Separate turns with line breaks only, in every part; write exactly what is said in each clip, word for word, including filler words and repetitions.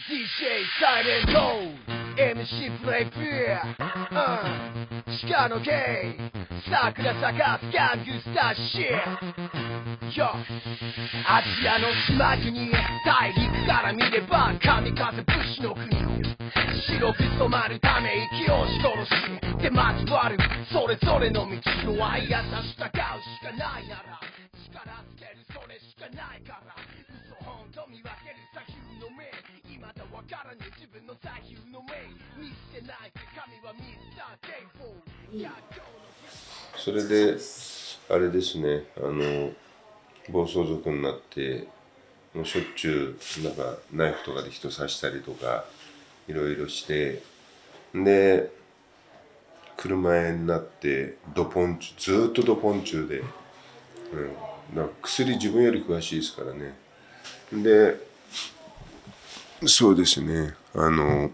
ディージェー サイレント エムシー プレイフィア、うん、鹿のゲイ桜咲かすギャングスターシー、よアジアの島国大陸から見れば神風武士の国、白く染まるため息をし殺しで交わるそれぞれの道の愛やさ従うしかないなら力つけるそれしかないから嘘本当見分ける左右の目未だわからねえ自分の左右の目見捨てない神はミスターデイフォー。
それであれですね、あの暴走族になってもうしょっちゅうなんかナイフとかで人刺したりとかいろいろしてで車屋になってドポンチずっとドポン中で、うん、なんか薬自分より詳しいですからね。でそうですね、あの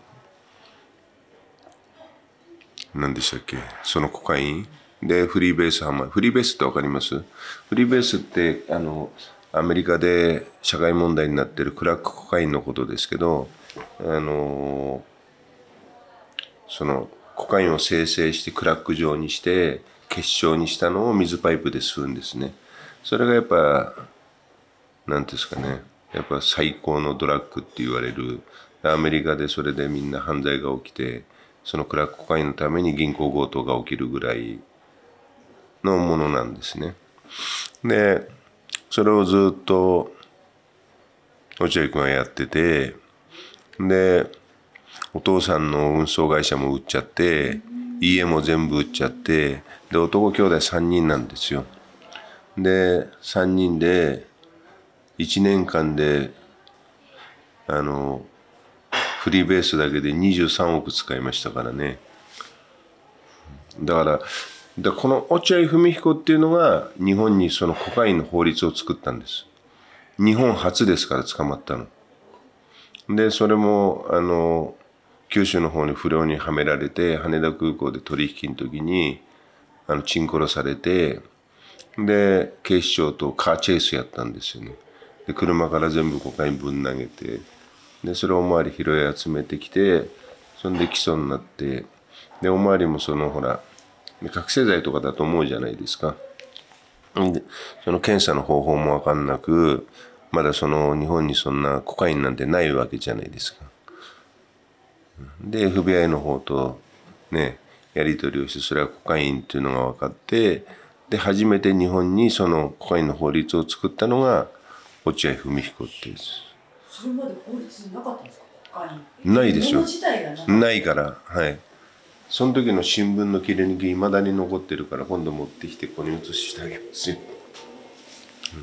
何でしたっけ、そのコカインでフリーベースハマフリーベースって分かります？フリーベースってあのアメリカで社会問題になってるクラックコカインのことですけど、あのそのコカインを生成してクラック状にして結晶にしたのを水パイプで吸うんですね。それがやっぱ何ていうんですかね、やっぱ最高のドラッグって言われる。アメリカでそれでみんな犯罪が起きて、そのクラックコカインのために銀行強盗が起きるぐらいのものなんですね。でそれをずっと落合君はやってて、でお父さんの運送会社も売っちゃって家も全部売っちゃって、で男兄弟さんにんなんですよ。でさんにんでいちねんかんであのフリーベースだけでにじゅうさんおく使いましたからね。だからでこの落合文彦っていうのが日本にそのコカインの法律を作ったんです。日本初ですから捕まったの。でそれもあの九州の方に不良にはめられて羽田空港で取引の時にあのチン殺されて、で警視庁とカーチェイスやったんですよね。で車から全部コカインぶん投げて、でそれをおまわり拾い集めてきて、そんで起訴になって、でおまわりもそのほら覚醒剤とかだと思うじゃないですか。でその検査の方法も分かんなく、まだその日本にそんなコカインなんてないわけじゃないですか。で エフビーアイ の方とねやり取りをして、それはコカインっていうのが分かって、で初めて日本にそのコカインの法律を作ったのが落合文彦っていうです。
それまで法律なかったんですか？コカイン
ないですよ。
な,
ないから、はい。その時の新聞の切り抜きいまだに残ってるから、今度持ってきてここに写してあげますよ。うん、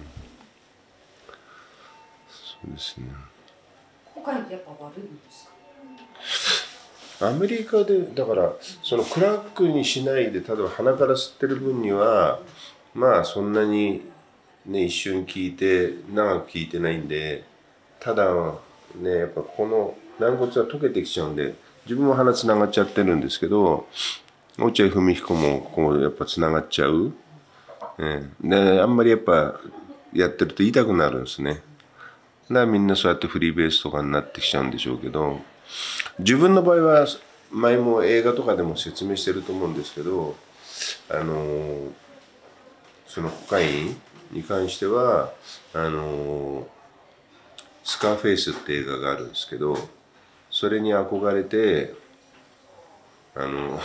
そうですね。
コカインってやっぱ悪いんですか？
アメリカでだからそのクラックにしないで、例えば鼻から吸ってる分にはまあそんなにね一瞬効いて長く効いてないんで、ただねやっぱこの軟骨が溶けてきちゃうんで、自分も鼻つながっちゃってるんですけど、落合文彦もこうやっぱつながっちゃう、えー、であんまりやっぱやってると痛くなるんですね。だからみんなそうやってフリーベースとかになってきちゃうんでしょうけど、自分の場合は前も映画とかでも説明してると思うんですけど、あのそのコカインに関してはあのスカーフェイスって映画があるんですけど、それに憧れてあの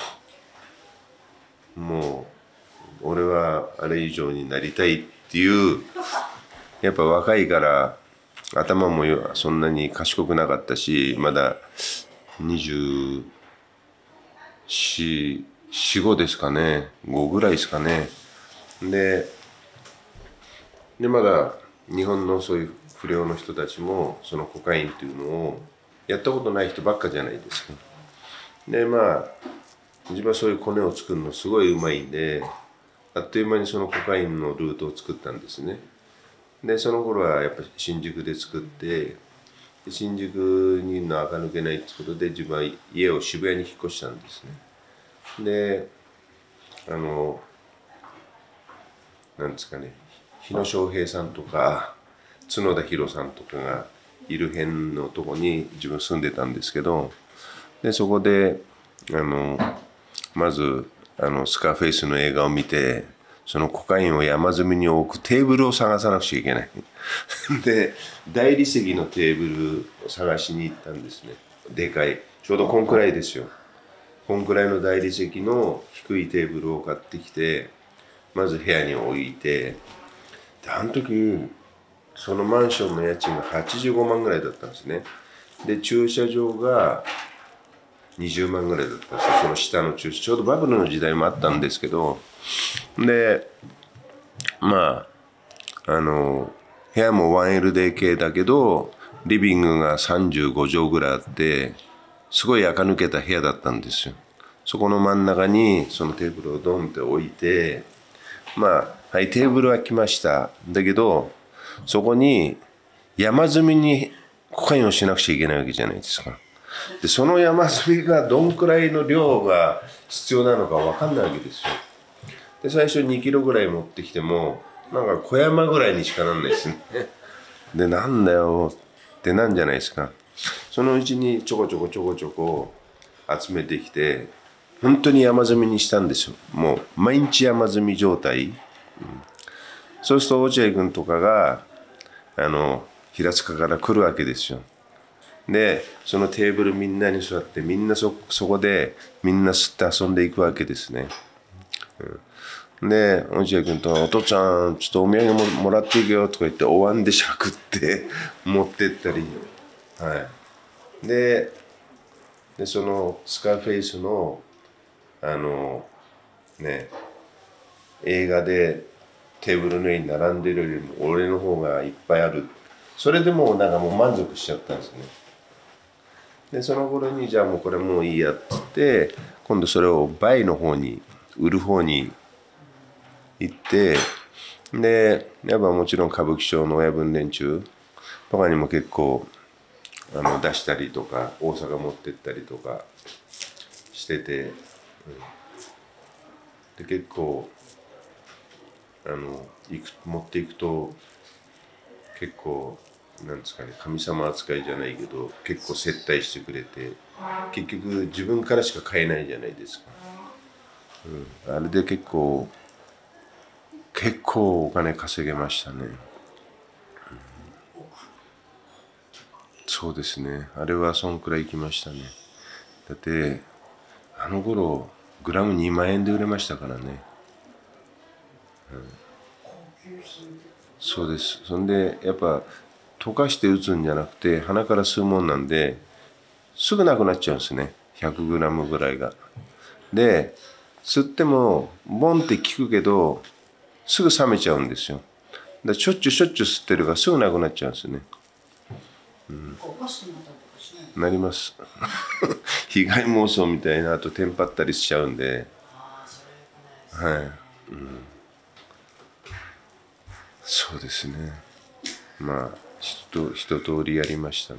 もう俺はあれ以上になりたいっていう、やっぱ若いから頭もそんなに賢くなかったし、まだにじゅうよん、ごですかね、ごぐらいですかね。ででまだ日本のそういう不良の人たちもそのコカインっていうのをやったことない人ばっかじゃないですか。でまあ自分はそういうコネを作るのすごいうまいんで、あっという間にそのコカインのルートを作ったんですね。でその頃はやっぱ新宿で作って、新宿にいるのは垢抜けないってことで自分は家を渋谷に引っ越したんですね。であのなんですかね、日野翔平さんとか角田博さんとかがいる辺のとこに自分住んでたんですけど、でそこであのまずあのスカーフェイスの映画を見て、そのコカインを山積みに置くテーブルを探さなくちゃいけないで大理石のテーブルを探しに行ったんですね。でかい、ちょうどこんくらいですよ。こんくらいの大理石の低いテーブルを買ってきて、まず部屋に置いて、であの時そのマンションの家賃がはちじゅうごまんぐらいだったんですね。で駐車場がにじゅうまんぐらいだったんですよ、その下の駐車場。ちょうどバブルの時代もあったんですけど、でまああの部屋も ワンエルディーケー だけどリビングがさんじゅうごじょうぐらいあって、すごい垢抜けた部屋だったんですよ。そこの真ん中にそのテーブルをドンって置いて、まあはいテーブルは来ました。だけどそこに山積みにコカインをしなくちゃいけないわけじゃないですか。でその山積みがどんくらいの量が必要なのか分かんないわけですよ。で最初にキロぐらい持ってきてもなんか小山ぐらいにしかなんないですね。でなんだよってなんじゃないですか。そのうちにちょこちょこちょこちょこ集めてきて、本当に山積みにしたんですよ。もう毎日山積み状態、うん、そうすると落合君とかがあの平塚から来るわけですよ。でそのテーブルみんなに座って、みんな そ, そこでみんな吸って遊んでいくわけですね、うん、で落合君と「お父ちゃんちょっとお土産 も, もらっていくよ」とか言ってお椀でしゃくって持ってったり、はい、で, でそのスカーフェイスのあのね映画でテーブルの上に並んでるよりも俺の方がいっぱいある。それでもうなんかもう満足しちゃったんですね。でその頃にじゃあもうこれもういいやっつって、今度それを倍の方に売る方に行って、でやっぱもちろん歌舞伎町の親分連中とかにも結構あの出したりとか大阪持ってったりとかしてて、うん、で結構あの行く持っていくと結構なんですかね、神様扱いじゃないけど結構接待してくれて、結局自分からしか買えないじゃないですか、うん、あれで結構結構お金稼げましたね、うん、そうですね、あれはそんくらい行きましたね。だってあの頃グラムにまんえんで売れましたからね、うん、そうです。そんでやっぱ溶かして打つんじゃなくて鼻から吸うもんなんですぐなくなっちゃうんですね、ひゃくグラムぐらいが。で吸ってもボンって効くけどすぐ冷めちゃうんですよ。だしょっちゅうしょっちゅう吸ってるからすぐなくなっちゃうんですよね、うん、なります被害妄想みたいな、あとテンパったりしちゃうんで、はい、うん、そうですね。まあ一一通りやりましたね、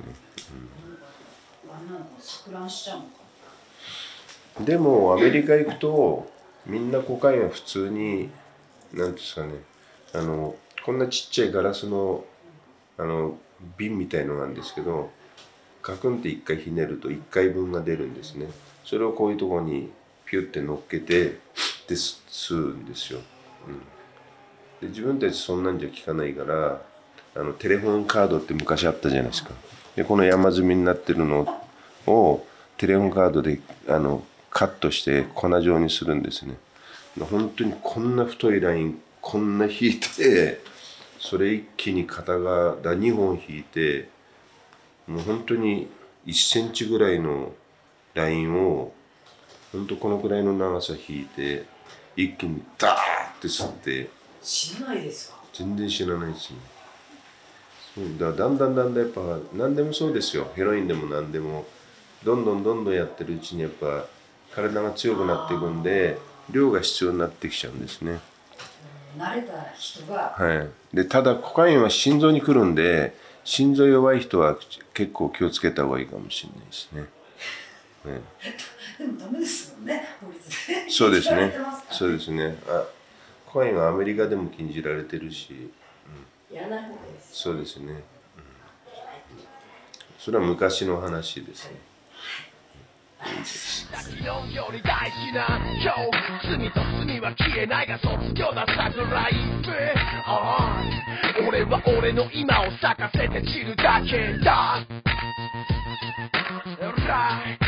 うん、でもアメリカ行くとみんなコカインは普通になんですかね、あのこんなちっちゃいガラスのあの瓶みたいのなんですけど、カクンっていっかいひねるといっかいぶんが出るんですね。それをこういうところにピュッて乗っけてで吸うんですよ、うん、で自分たちそんなんじゃ効かないからあのテレフォンカードって昔あったじゃないですか。でこの山積みになってるのをテレフォンカードであのカットして粉状にするんですね。本当にこんな太いラインこんな引いて、それ一気に片側だにほん引いて、もう本当にいっセンチぐらいのラインを本当このくらいの長さ引いて一気にダーって吸って。
死なないですか？
全然知らないですね。だからだんだんだんだんやっぱ何でもそうですよ、ヘロインでも何でもどんどんどんどんやってるうちにやっぱ体が強くなっていくんで量が必要になってきちゃうんですね。
慣れた人が、
はい、でただコカインは心臓に来るんで心臓弱い人は結構気をつけた方がいいかもしれないですね。ね
でもダメですもんね、法律で。
そうですね。そうですね。あ、コカインはアメリカでも禁じられてるし、
うん、やらない方がいいです。
そうですね。うんそれは昔の話ですね。
昨日より大事な今日、罪と罪は消えないが卒業だサグライブ。俺は俺の今を咲かせて散るだけだ。Right